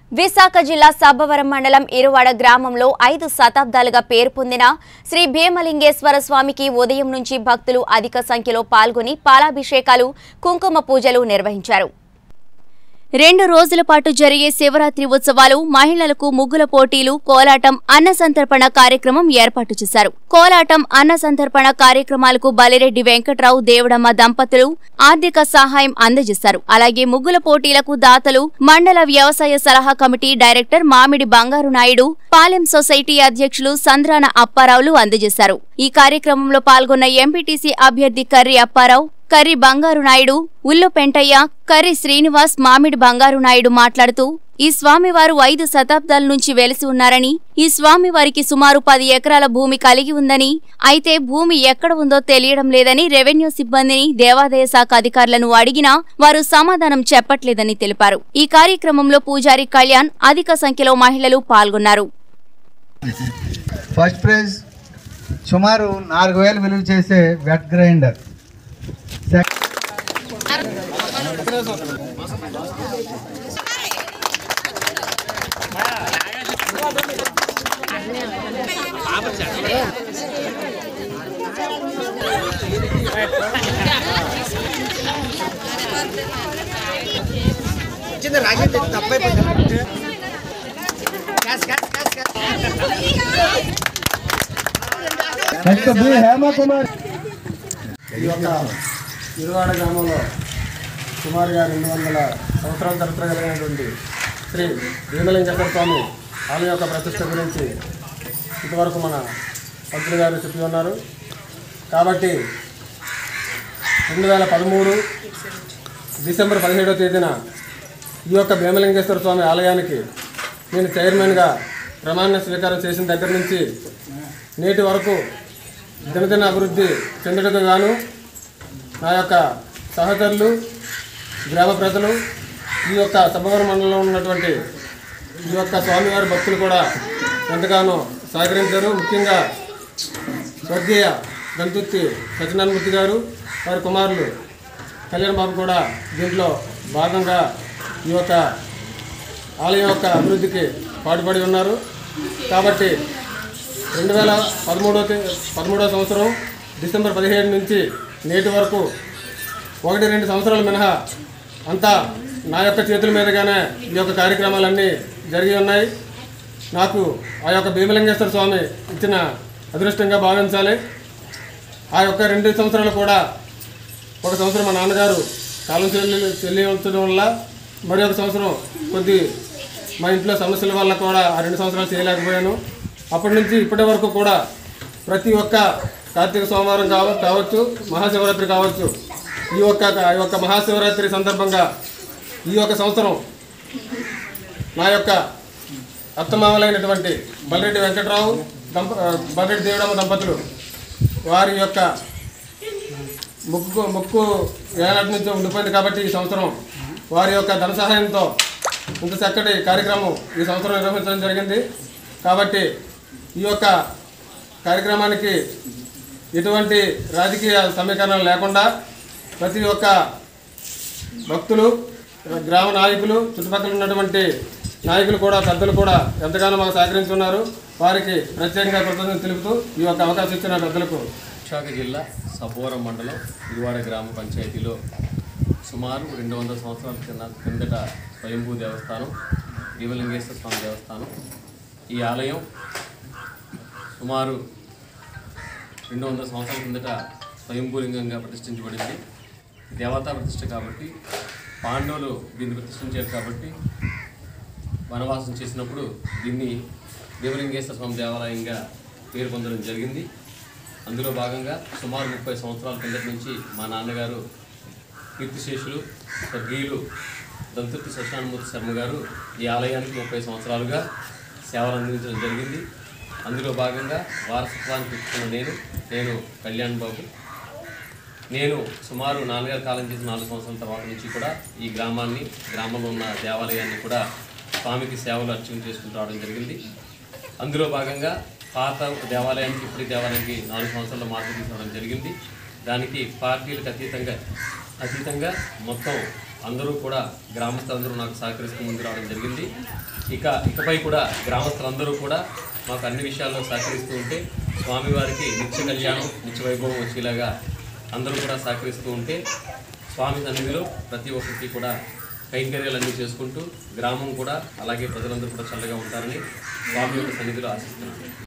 విశాఖ జిల్లా సబ్బవరం మండలం ఇరువాడ గ్రామంలో 5 శతాబ్దాలుగా పేరు పొందిన శ్రీ భీమలింగేశ్వర స్వామికి ఉదయం నుంచి భక్తులు అధిక సంఖ్యలో పాల్గొని పాలాభిషేకాలు, కుంకుమ పూజలు నిర్వహించారు. 2 రోజుల పాటు జరిగే శివరాత్రి ఉత్సవాలు, మహిళలకు ముగ్గుల పోటీలు, కోలాటం, అన్నసంతర్పణ కార్యక్రమం ఏర్పాటు చేశారు. కోలాటం, అన్నసంతర్పణ కార్యక్రమాలకు బలిరెడ్డి వెంకట్రావు, దేవుడమ్మ దంపతులు ఆర్థిక సహాయం అందజేశారు. అలాగే ముగ్గుల పోటీలకు దాతలు మండల వ్యవసాయ సలహా కమిటీ డైరెక్టర్ మామిడి బంగారు నాయుడు, పాలెం సొసైటీ అధ్యక్షులు సంద్రాన అప్పారావులు అందజేశారు. ఈ కార్యక్రమంలో పాల్గొన్న ఎంపీటీసీ అభ్యర్థి కర్రి అప్పారావు, కర్రి బంగారు నాయుడు, ఉల్లు పెంటయ్య, కర్రి శ్రీనివాస్, మామిడి బంగారు నాయుడు మాట్లాడుతూ ఈ స్వామివారు 5 శతాబ్దాల నుంచి వెలిసి ఉన్నారని, ఈ స్వామివారికి సుమారు 10 ఎకరాల భూమి కలిగి ఉందని, అయితే భూమి ఎక్కడ ఉందో తెలియడం లేదని రెవెన్యూ సిబ్బందిని, దేవాదాయ శాఖ అధికారులను అడిగినా వారు సమాధానం చెప్పట్లేదని తెలిపారు. ఈ కార్యక్రమంలో పూజారి కళ్యాణ్, అధిక సంఖ్యలో మహిళలు పాల్గొన్నారు. ఫస్ట్ ప్రైజ్ సుమారు 4000 విలువ చేసే వెట్ గ్రైండర్. ఇరువాడ గ్రామంలో సుమారుగా 200 సంవత్సరాల చరిత్ర కలిగినటువంటి శ్రీ భీమలింగేశ్వర స్వామి ఆలయం యొక్క ప్రతిష్ట గురించి ఇంతవరకు మన మంత్రి గారు చెప్పి ఉన్నారు. కాబట్టి 2013 డిసెంబర్ 17వ తేదీన ఈ యొక్క భీమలింగేశ్వర స్వామి ఆలయానికి నేను చైర్మన్గా ప్రమాణ స్వీకారం చేసిన దగ్గర నుంచి నేటి వరకు దినదిన అభివృద్ధి చెందడానికి గాను నా యొక్క సహచరులు, గ్రామ ప్రజలు, ఈ యొక్క సబ్బవరం మండలంలో ఉన్నటువంటి ఈ యొక్క స్వామివారి భక్తులు కూడా ఎంతగానో సహకరించారు. ముఖ్యంగా స్వర్గీయ గంతుత్తి సత్యనారాయణమూర్తి గారు, వారి కుమారులు కళ్యాణ్ బాబు కూడా దీంట్లో భాగంగా ఈ యొక్క ఆలయం యొక్క అభివృద్ధికి పాటుపడి ఉన్నారు. కాబట్టి 2013వ సంవత్సరం డిసెంబర్ 17 నుంచి నేటి వరకు 1-2 సంవత్సరాల మినహా అంతా నా యొక్క చేతుల మీదుగానే ఈ యొక్క కార్యక్రమాలన్నీ జరిగి ఉన్నాయి. నాకు ఆ యొక్క భీమలింగేశ్వర స్వామి ఇచ్చిన అదృష్టంగా భావించాలి. ఆ యొక్క 2 సంవత్సరాలు కూడా, ఒక సంవత్సరం మా నాన్నగారు కాలం చెల్లించడం వల్ల, మరి ఒక సంవత్సరం మా ఇంట్లో సమస్యల వల్ల కూడా ఆ 2 సంవత్సరాలు చేయలేకపోయాను. అప్పటి నుంచి ఇప్పటి వరకు కూడా ప్రతి ఒక్క కార్తీక సోమవారం కావచ్చు, మహాశివరాత్రి కావచ్చు, ఈ యొక్క మహాశివరాత్రి సందర్భంగా ఈ యొక్క సంవత్సరం నా యొక్క అత్తమామలైనటువంటి బలిరెడ్డి వెంకట్రావు, బలిరెడ్డి దేవుడమ్మ దంపతులు వారి యొక్క మొక్కు ఏనాటి నుంచో ఉండిపోయింది. కాబట్టి ఈ సంవత్సరం వారి యొక్క ధన సహాయంతో ఇంత చక్కటి కార్యక్రమం ఈ సంవత్సరం నిర్వహించడం జరిగింది. కాబట్టి ఈ యొక్క కార్యక్రమానికి ఎటువంటి రాజకీయ సమీకరణలు లేకుండా ప్రతి ఒక్క భక్తులు, గ్రామ నాయకులు, చుట్టుపక్కల ఉన్నటువంటి నాయకులు కూడా, పెద్దలు కూడా ఎంతగానో మాకు సహకరించున్నారు. వారికి ప్రత్యేకంగా కృతజ్ఞతలు తెలుపుతూ ఈ యొక్క అవకాశం ఇచ్చిన పెద్దలకు. విశాఖ జిల్లా సబ్బవరం మండలం ఇరువాడ గ్రామ పంచాయతీలో సుమారు 200 సంవత్సరాల కిందట స్వయంభూ దేవస్థానం భీమలింగేశ్వర స్వామి దేవస్థానం. ఈ ఆలయం సుమారు 200 సంవత్సరాల కిందట స్వయంభూలింగంగా ప్రతిష్ఠించబడింది. దేవతా ప్రతిష్ఠ కాబట్టి, పాండవులు దీన్ని ప్రతిష్ఠించారు కాబట్టి వనవాసం చేసినప్పుడు దీన్ని భీమలింగేశ్వర స్వామి దేవాలయంగా పేరు పొందడం జరిగింది. అందులో భాగంగా సుమారు 30 సంవత్సరాల కిందటి నుంచి మా నాన్నగారు కీర్తిశేషులు స్వర్గీయులు దంతుర్తి సత్యనారాయణమూర్తి శర్మ గారు ఈ ఆలయానికి 30 సంవత్సరాలుగా సేవలు అందించడం జరిగింది. అందులో భాగంగా వారసత్వానికి ఇచ్చిన నేను కళ్యాణ్ బాబు, నేను సుమారు నాన్నగారు కాలం చేసిన 4 సంవత్సరాల తర్వాత నుంచి కూడా ఈ గ్రామంలో ఉన్న దేవాలయాన్ని కూడా స్వామికి సేవలు అర్చన చేసుకుంటూ రావడం జరిగింది. అందులో భాగంగా పాత దేవాలయానికి ఇప్పటి దేవాలయానికి 4 సంవత్సరాల మార్పు తీసుకోవడం జరిగింది. దానికి పార్టీలకు అతీతంగా మొత్తం అందరూ కూడా గ్రామస్తులందరూ నాకు సహకరిస్తూ ముందు రావడం జరిగింది. ఇకపై కూడా గ్రామస్తులందరూ కూడా మాకు అన్ని విషయాల్లో సహకరిస్తూ ఉంటే స్వామివారికి నిత్య కళ్యాణం నిత్య వైభవం వచ్చేలాగా అందరూ కూడా సహకరిస్తూ ఉంటే స్వామి సన్నిధిలో ప్రతి ఒక్కరికి కూడా కైంకర్యాలన్నీ చేసుకుంటూ గ్రామం కూడా అలాగే ప్రజలందరూ కూడా చల్లగా ఉంటారని స్వామి యొక్క సన్నిధిలో ఆశిస్తున్నాను.